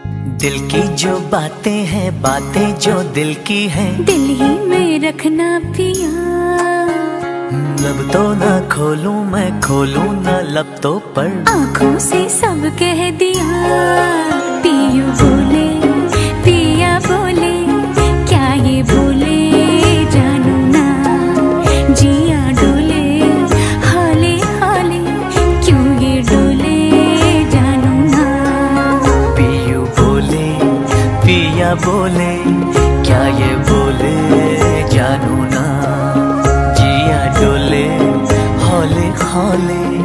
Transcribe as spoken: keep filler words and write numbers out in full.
दिल की जो बातें हैं, बातें जो दिल की हैं, दिल ही में रखना पिया। लब तो ना खोलूं मैं, खोलूं ना लब तो पर आँखों से सब कह दिया। पियू बोले पिया बोले, क्या ये बोले जानू ना। जिया डोले हाले हाले, क्यों ये डोले जानू ना। पियू बोले पिया बोले, क्या ये बोले जानू ना। जिया डोले हौले हौले,